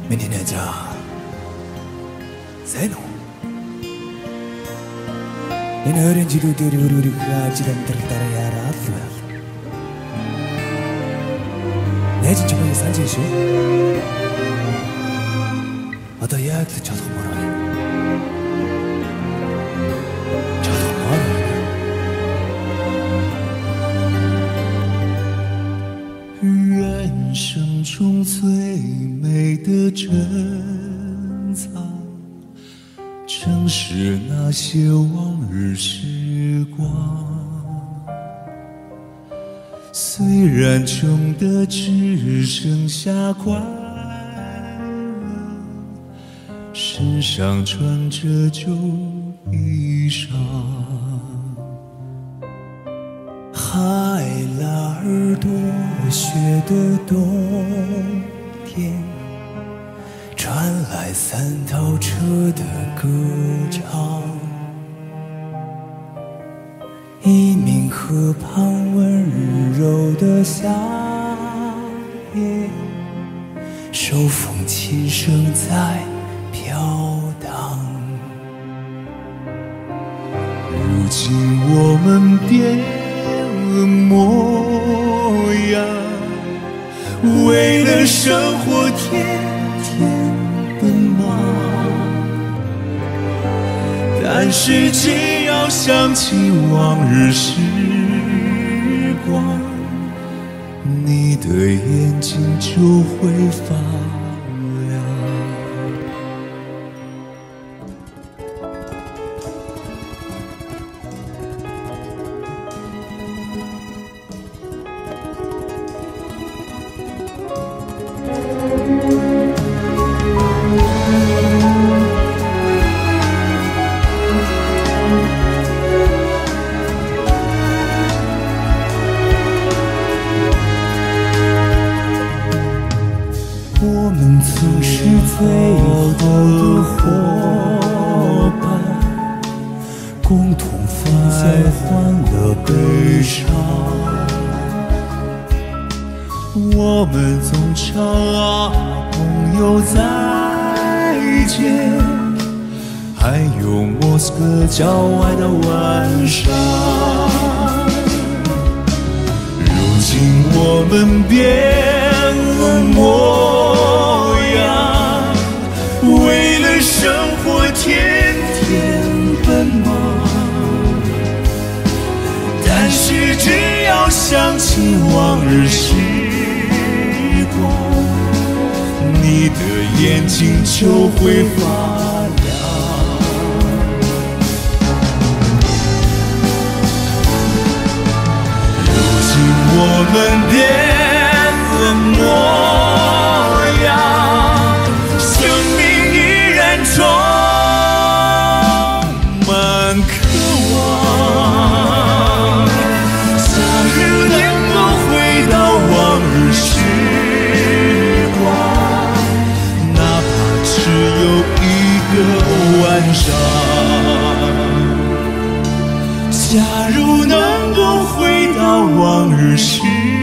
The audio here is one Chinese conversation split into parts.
menina Zeno энэ хоёрын жилүүдээр өөрийнхөө ажил амьдралаараа яараад найз чи баяа санаж шүү. Одоо яг л чадхмаар байна. чадхмаар байна. 人生中最美的珍藏，正是那些往日时光。虽然穷的只剩下快乐，身上穿着旧衣裳。海拉尔多雪的冬天，传来三套车的歌唱。一名河畔温柔的夏夜，手风琴声在飘荡。如今我们变了模样，为了生活天天奔忙。但是只要想起往日时光，你的眼睛就会发亮。我们曾是最好的伙伴，共同分享欢乐悲伤。我们总唱啊，朋友再见，还有莫斯科郊外的晚上。如今我们变了模样，为了生活天天奔忙。但是只要想起往日时光，你的眼睛就会发亮。如今我们变了模样，生命依然充满渴望。假如能够回到往日时光，哪怕只有一个晚上。假如能够回到往日时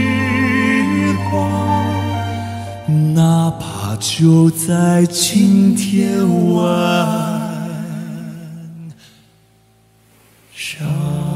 光，哪怕就在今天晚上。